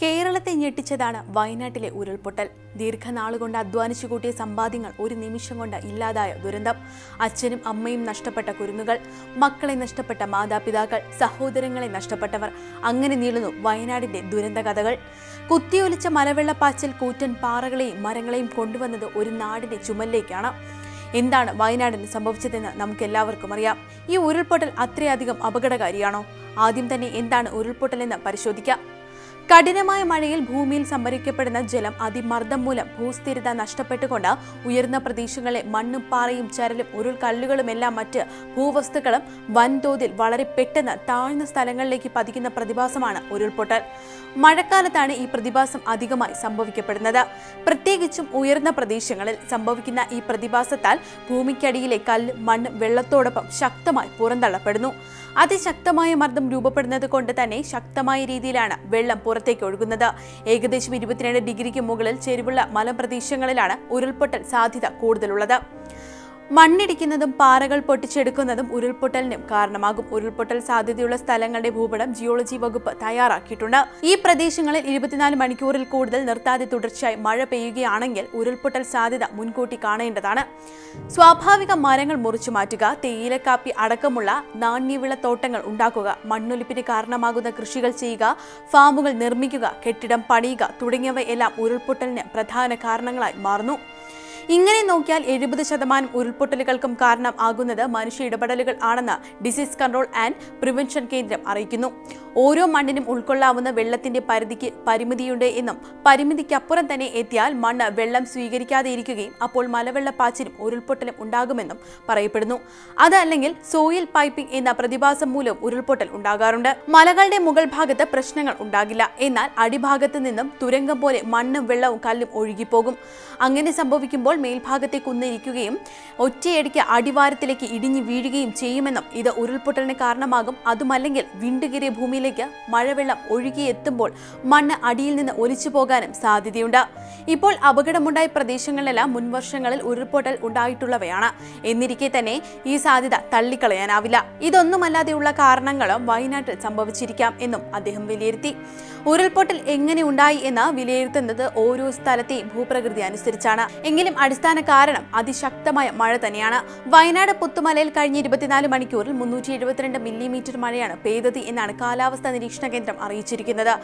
കേരളത്തെ ഞെട്ടിച്ചതാണ് വയനാട്ടിലെ ഉരുൾപൊട്ടൽ. ദീർഘനാളുകൊണ്ട് അധ്വാനിച്ചു കൂട്ടിയ സമ്പാദ്യങ്ങൾ ഒരു നിമിഷം കൊണ്ട് ഇല്ലാതായ ദുരന്തം. അച്ഛനും അമ്മയും നഷ്ടപ്പെട്ട കുരുന്നുകൾ, മക്കളെ നഷ്ടപ്പെട്ട മാതാപിതാക്കൾ, സഹോദരങ്ങളെ നഷ്ടപ്പെട്ടവർ, അങ്ങനെ നീളുന്നു വയനാടിന്റെ ദുരന്ത കഥകൾ. കുത്തിയൊലിച്ച മലവെള്ളപ്പാച്ചിൽ കൂറ്റൻ പാറകളെയും മരങ്ങളെയും കൊണ്ടുവന്നത് ഒരു നാടിന്റെ ചുമലിലേക്കാണ്. എന്താണ് വയനാടിന് സംഭവിച്ചതെന്ന് നമുക്കെല്ലാവർക്കും അറിയാം. ഈ ഉരുൾപൊട്ടൽ അത്രയധികം അപകടകാരിയാണോ? ആദ്യം തന്നെ എന്താണ് ഉരുൾപൊട്ടലെന്ന് പരിശോധിക്കാം. കഠിനമായ മഴയിൽ ഭൂമിയിൽ സംഭരിക്കപ്പെടുന്ന ജലം അതിമർദ്ദം മൂലം ഭൂസ്ഥിരത നഷ്ടപ്പെട്ടുകൊണ്ട് ഉയർന്ന പ്രദേശങ്ങളിലെ മണ്ണും പാറയും ചരലും ഉരുൾക്കല്ലുകളുമെല്ലാം മറ്റ് ഭൂവസ്തുക്കളും വൻതോതിൽ വളരെ പെട്ടെന്ന് താഴ്ന്ന സ്ഥലങ്ങളിലേക്ക് പതിക്കുന്ന പ്രതിഭാസമാണ് ഉരുൾപൊട്ടൽ. മഴക്കാലത്താണ് ഈ പ്രതിഭാസം അധികമായി സംഭവിക്കപ്പെടുന്നത്. പ്രത്യേകിച്ചും ഉയർന്ന പ്രദേശങ്ങളിൽ സംഭവിക്കുന്ന ഈ പ്രതിഭാസത്താൽ ഭൂമിക്കടിയിലെ കല്ല്, മണ്ണ് വെള്ളത്തോടൊപ്പം ശക്തമായി പുറന്തള്ളപ്പെടുന്നു. അതിശക്തമായ മർദ്ദം രൂപപ്പെടുന്നത് കൊണ്ട് തന്നെ ശക്തമായ രീതിയിലാണ് വെള്ളം പുറത്തേക്ക് ഒഴുകുന്നത്. ഏകദേശം 22 ഡിഗ്രിക്ക് മുകളിൽ ചെരിവുള്ള മലപ്രദേശങ്ങളിലാണ് ഉരുൾപൊട്ടൽ സാധ്യത കൂടുതലുള്ളത്. മണ്ണിടിക്കുന്നതും പാറകൾ പൊട്ടിച്ചെടുക്കുന്നതും ഉരുൾപൊട്ടലിനും കാരണമാകും. ഉരുൾപൊട്ടൽ സാധ്യതയുള്ള സ്ഥലങ്ങളുടെ ഭൂപടം ജിയോളജി വകുപ്പ് തയ്യാറാക്കിയിട്ടുണ്ട്. ഈ പ്രദേശങ്ങളിൽ 24 മണിക്കൂറിൽ കൂടുതൽ നിർത്താതെ തുടർച്ചയായി മഴ പെയ്യുകയാണെങ്കിൽ ഉരുൾപൊട്ടൽ സാധ്യത മുൻകൂട്ടി കാണേണ്ടതാണ്. സ്വാഭാവിക മരങ്ങൾ മുറിച്ചു മാറ്റുക, തേയിലക്കാപ്പി അടക്കമുള്ള നാണ്യവിളത്തോട്ടങ്ങൾ ഉണ്ടാക്കുക, മണ്ണൊലിപ്പിന് കാരണമാകുന്ന കൃഷികൾ ചെയ്യുക, ഫാമുകൾ നിർമ്മിക്കുക, കെട്ടിടം പണിയുക തുടങ്ങിയവയെല്ലാം ഉരുൾപൊട്ടലിന് പ്രധാന കാരണങ്ങളായി മാറുന്നു. ഇങ്ങനെ നോക്കിയാൽ 70% ഉരുൾപൊട്ടലുകൾക്കും കാരണം ആകുന്നത് മനുഷ്യ ഇടപെടലുകൾ ആണെന്ന് ഡിസീസ് കൺട്രോൾ ആൻഡ് പ്രിവെൻഷൻ കേന്ദ്രം അറിയിക്കുന്നു. ഓരോ മണ്ണിനും ഉൾക്കൊള്ളാവുന്ന വെള്ളത്തിന്റെ പരിധിക്ക് പരിമിതിയുണ്ട് എന്നും പരിമിതിക്കപ്പുറം തന്നെ എത്തിയാൽ മണ്ണ് വെള്ളം സ്വീകരിക്കാതെ ഇരിക്കുകയും അപ്പോൾ മലവെള്ളപ്പാച്ചിലും ഉരുൾപൊട്ടലും ഉണ്ടാകുമെന്നും പറയപ്പെടുന്നു. അതല്ലെങ്കിൽ സോയിൽ പൈപ്പിംഗ് എന്ന പ്രതിഭാസം മൂലം ഉരുൾപൊട്ടൽ ഉണ്ടാകാറുണ്ട്. മലകളുടെ മുകൾ ഭാഗത്ത് പ്രശ്നങ്ങൾ ഉണ്ടാകില്ല, എന്നാൽ അടിഭാഗത്ത് നിന്നും തുരങ്കം പോലെ മണ്ണും വെള്ളവും കല്ലും ഒഴുകിപ്പോകും. അങ്ങനെ സംഭവിക്കുമ്പോൾ മേൽഭാഗത്തെ കുന്നിരിക്കുകയും ഒറ്റയടിക്ക് അടിവാരത്തിലേക്ക് ഇടിഞ്ഞു വീഴുകയും ചെയ്യുമെന്നും ഇത് ഉരുൾപൊട്ടലിന് കാരണമാകും. അതുമല്ലെങ്കിൽ വിണ്ടുകീറിയ ഭൂമിയിലേക്ക് മഴവെള്ളം ഒഴുകിയെത്തുമ്പോൾ മണ്ണ് അടിയിൽ നിന്ന് ഒലിച്ചു പോകാനും സാധ്യതയുണ്ട്. ഇപ്പോൾ അപകടമുണ്ടായ പ്രദേശങ്ങളിലെല്ലാം മുൻവർഷങ്ങളിൽ ഉരുൾപൊട്ടൽ ഉണ്ടായിട്ടുള്ളവയാണ്. എന്നിരിക്കെ തന്നെ ഈ സാധ്യത തള്ളിക്കളയാനാവില്ല. ഇതൊന്നുമല്ലാതെയുള്ള കാരണങ്ങളും വയനാട്ടിൽ സംഭവിച്ചിരിക്കാം എന്നും അദ്ദേഹം വിലയിരുത്തി. ഉരുൾപൊട്ടൽ എങ്ങനെ ഉണ്ടായി എന്ന് വിലയിരുത്തുന്നത് ഓരോ സ്ഥലത്തെയും ഭൂപ്രകൃതി അനുസരിച്ചാണ്. എങ്കിലും അടിസ്ഥാന കാരണം അതിശക്തമായ മഴ തന്നെയാണ്. വയനാട് പുത്തുമലയിൽ കഴിഞ്ഞ 24 മണിക്കൂറിൽ 372 മില്ലിമീറ്റർ മഴയാണ് പെയ്തത് എന്നാണ് കാലാവസ്ഥാ നിരീക്ഷണ കേന്ദ്രം അറിയിച്ചിരിക്കുന്നത്.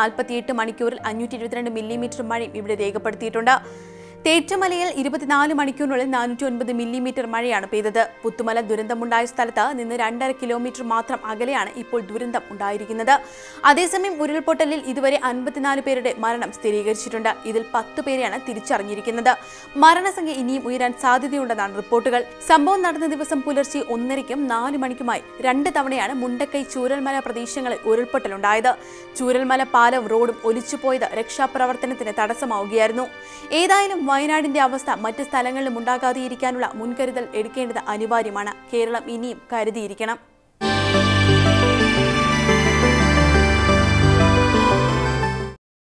48 മണിക്കൂറിൽ 522 മില്ലിമീറ്റർ മഴയും ഇവിടെ രേഖപ്പെടുത്തിയിട്ടുണ്ട്. തേറ്റുമലയിൽ 24 മണിക്കൂറിനുള്ളിൽ 409 മില്ലിമീറ്റർ മഴയാണ് പെയ്തത്. പുത്തുമല ദുരന്തമുണ്ടായ സ്ഥലത്ത് നിന്ന് 2.5 കിലോമീറ്റർ മാത്രം അകലെയാണ് ഇപ്പോൾ ദുരന്തം ഉണ്ടായിരിക്കുന്നത്. അതേസമയം ഉരുൾപൊട്ടലിൽ ഇതുവരെ 54 പേരുടെ മരണം സ്ഥിരീകരിച്ചിട്ടുണ്ട്. ഇതിൽ 10 പേരെയാണ് തിരിച്ചറിഞ്ഞിരിക്കുന്നത്. മരണസംഖ്യ ഇനിയും ഉയരാൻ സാധ്യതയുണ്ടെന്നാണ് റിപ്പോർട്ടുകൾ. സംഭവം നടന്ന ദിവസം പുലർച്ചെ 1:30ക്കും 4 മണിക്കുമായി 2 തവണയാണ് മുണ്ടക്കൈ ചൂരൽമല പ്രദേശങ്ങളിൽ ഉരുൾപൊട്ടലുണ്ടായത്. ചൂരൽമല പാലവും റോഡും ഒലിച്ചുപോയത് രക്ഷാപ്രവർത്തനത്തിന് തടസ്സമാവുകയായിരുന്നു. ഏതായാലും വയനാടിന്റെ അവസ്ഥ മറ്റ് സ്ഥലങ്ങളിലും ഉണ്ടാകാതെയിരിക്കാനുള്ള മുൻകരുതൽ എടുക്കേണ്ടത് അനിവാര്യമാണ്. കേരളം ഇനിയും കരുതിയിരിക്കണം.